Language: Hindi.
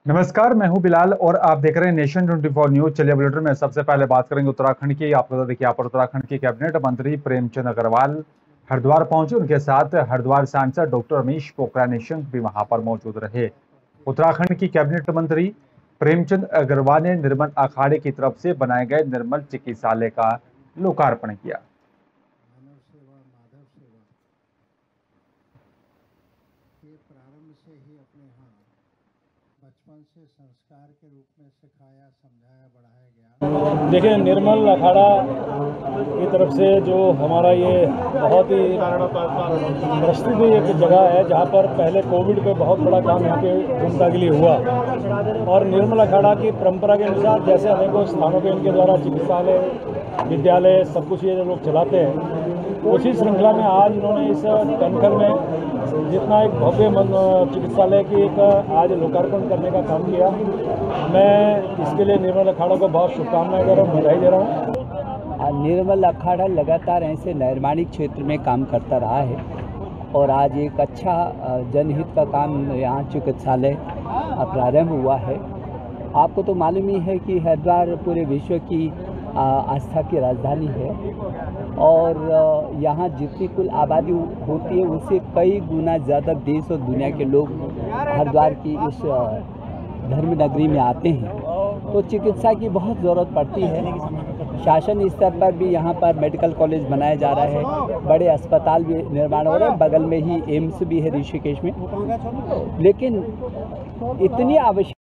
नमस्कार, मैं हूं बिलाल और आप देख रहे हैं नेशन 24 न्यूज। चलिए बुलेटिन में सबसे पहले बात करेंगे उत्तराखंड की। आप लोग देखिए, यहाँ पर उत्तराखंड के कैबिनेट मंत्री प्रेमचंद अग्रवाल हरिद्वार पहुंचे। उनके साथ हरिद्वार सांसद डॉक्टर रमेश पोखरियाल निशंक भी वहां पर मौजूद रहे। उत्तराखंड की कैबिनेट मंत्री प्रेमचंद अग्रवाल ने निर्मल अखाड़े की तरफ से बनाए गए निर्मल चिकित्सालय का लोकार्पण किया। मानव सेवा माधव सेवा के प्रारंभ से ही अपने यहाँ बचपन से संस्कार के रूप में सिखाया, समझाया, बढ़ाया गया। देखिए, निर्मल अखाड़ा की तरफ से जो हमारा ये बहुत ही प्रसिद्ध एक जगह है, जहाँ पर पहले कोविड पे बहुत बड़ा काम यहाँ पे जनता के लिए हुआ। और निर्मल अखाड़ा की परंपरा के अनुसार जैसे अनेकों स्थानों पे इनके द्वारा चिकित्सालय, विद्यालय, सब कुछ ये लोग चलाते हैं, उसी श्रृंखला में आज इन्होंने इस कनखल में जितना एक भव्य चिकित्सालय की एक आज लोकार्पण करने का काम किया। मैं इसके लिए निर्मल अखाड़ा को बहुत शुभकामनाएं दे रहा हूँ, बधाई दे रहा हूँ। निर्मल अखाड़ा लगातार ऐसे निर्माणिक क्षेत्र में काम करता रहा है और आज एक अच्छा जनहित का काम यहाँ चिकित्सालय प्रारंभ हुआ है। आपको तो मालूम ही है कि हरिद्वार पूरे विश्व की आस्था की राजधानी है और यहाँ जितनी कुल आबादी होती है उससे कई गुना ज़्यादा देश और दुनिया के लोग हरिद्वार की इस धर्म नगरी में आते हैं, तो चिकित्सा की बहुत ज़रूरत पड़ती है। शासन स्तर पर भी यहाँ पर मेडिकल कॉलेज बनाया जा रहा है, बड़े अस्पताल भी निर्माण हो रहे हैं, बगल में ही एम्स भी है ऋषिकेश में। लेकिन इतनी आवश्यक